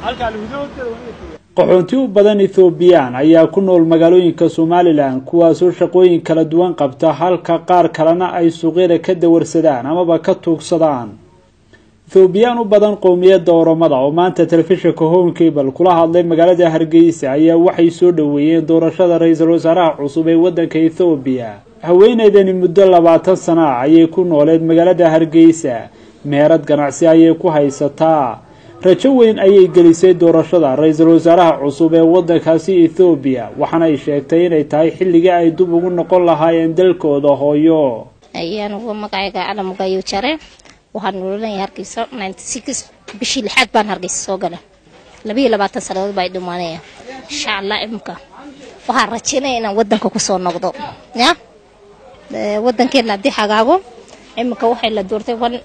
qaxoonti u badan Ethiopian ayaa ku nool magaalooyinka Somaliland kuwaasoo shaqooyin kala duwan qabta halka qaar kalena ay suuqyada ka dawarsadaan amaba ka tuugsadaan. Ethiopian u badan qowmiyadda Oromada oo maanta telefishinka Home Cable kula hadlay magaalada Hargeysa ayaa waxay soo dhaweeyeen doorashada ra'iisul wasaaraha cusub ee waddanka Ethiopia. haweeneydani muddo 20 sano ayay ku nooleed magaalada Hargeysa meherad ganacsi ayay ku haysataa rajo weyn ayay gelisay doorashada ra'iisul wasaaraha cusub ee waddankaasi Ethiopia waxaana ay sheegtay inay tahay xilliga ay dib ugu noqon lahaayeen dalkooda hooyo ayaan ugu magacayga Adam Gayo Jare waxaan nololeeyahay Hargeysa 96 bishii lixaad baan Hargeysa soo galay 22 sanadood bay dhumaanayaan insha Allah imka waxaan rajaynayaa inaan waddanka ku soo noqdo waddankeena hadii hagaago imka waxay la doortay wan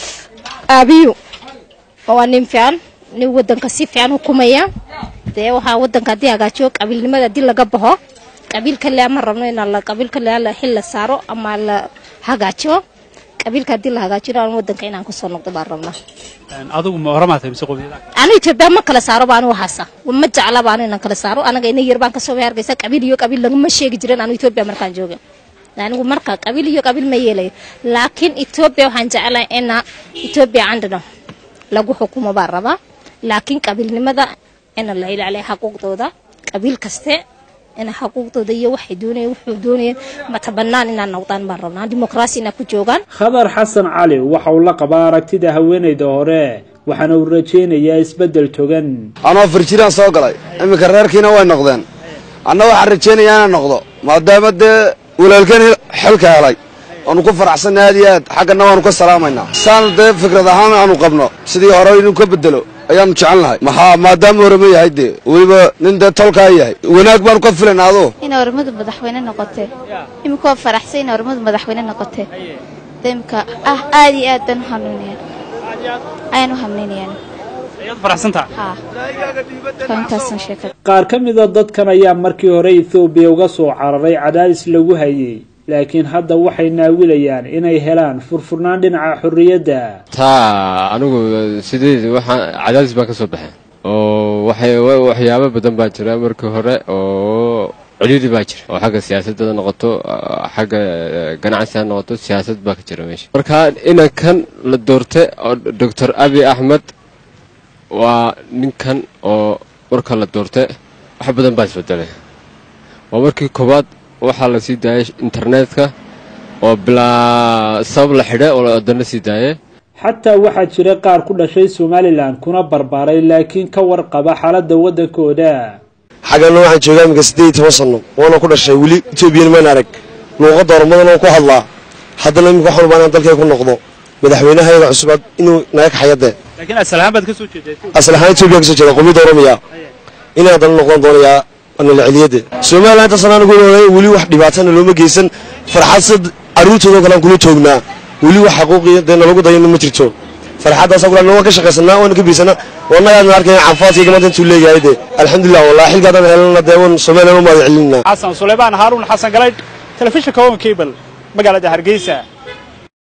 abiyo oo nin fiican ni waddanka si fiican hukumaya waxa waddanka hadii hagaajo qabiilnimada hadii laga baxo qabiilka lama rabno in la qabiilka la xil la saaro ama la hagaajo qabiilka hadii la hagaajiyo waddanka inaan ku soo noqdo baan rabnaa adigu ma hormaatay mise qowmiyada ani Itoobiya ma kala saaro baan waxaasa ma jecla baan inaan kala saaro anaga inay yar baan ka soo Hargeysa qabiil iyo qabiil laga ma sheegi jireen aan Itoobiya markaan joogo anigu marka qabiil iyo qabiil ma yeelay laakiin Itoobiya waxaan jeclahay in Itoobiya andana lagu xukumo baan rabaa laakiin qabiilnimada in la ilaaliyo xuquuqdooda qabiil kaste in xuquuqdooda iyo waxay doonayeen wuxuu doonayeen ma tabanaan inaan noqdaan baan rabnaa dimuqraasiyana ku joogan Khadar Xasan Cali waxa uu la qabaa aragtida haweeneyda hore waxaana uu rajaynayaa isbedel togan anoo firjiraan soo galay imika reerkiina way noqdeen anna waxaan rajaynayaa inaan noqdo maadaama walaalkeen xilka helay aanu ku faraxsanahay aad iyo aad xaqna waanu ka salaamayna saan fikrad ahaan aanu qabno sidii hore inuu ka bedelo ayaan jecelnahay maadaama Oromo yahay waliba nin tolka yahay wanaag baan ka filanaado in Oromadu madaxweyne noqotay imika faraxsan in Oromadu madaxweyne noqotay imika aad iyo aad dan hanuuniya ayaan hanuuniyaan ayad faraxsanta kaantaasna sheekad qaar kamid ah dadkan ayaa markii hore Ethiopia uga soo cararay cadaadis lagu hayay laakiin hadda waxay naawilayaan inay helaan furfurnaan dhinaca xurriyadda anigu sidii waxaan cadaadis baan ka soo baxay oo waxyaabo badan baa jira markii hore oo cududi baa jira oo xagga siyaasadda noqoto xagga ganacsiga noqoto siyaasad baa ka jira meesha marka inankan la doortay Dr. Abiy Ahmed waa ninkan oo marka la doortay wax badan baa isbedelay waa markii koobaad waxa la sii daayay internetka oo bila sabab la xidhay oo wadana sii daayay xataa waxa jira qaar ku dhashay Somaliland kuna barbaaray laakiin ka warqaba xaaladda waddankooda xagana waxaan joogaa imika 18 sano waana ku dhashay wali Itoobiya ma arag luqadda Oromadana ku hadlaa haddana imika waxaan u baahnaa dalkay ku noqdo madaxweynaha cusub inuu naga xayade laakiin asalahan baad ka soo jeeday asalahan Itoobiya ka soo jeeday qowmiyadda Oromiya inay dal noqon doonaya أنا العليدة سومالي أنت صنعنا نقول ولي واحد دبعتنا لو ما جيسن فرحات عروت هذا كلام كله توجنا ولي واحد حقوقي ده نلقو ضايعين مترتو فرحات أصلا كلام نوع كشخص سنة وأنا كبير سنة والله أنا عارف كأن عفاس يجي ما تنتولي جايده الحمد لله والله حيل قدرنا هلنا داون سومالي ما يعلمنا حسن سليمان هارون حسن قليل تلفزيون كون كيبل مقالة هرقيسة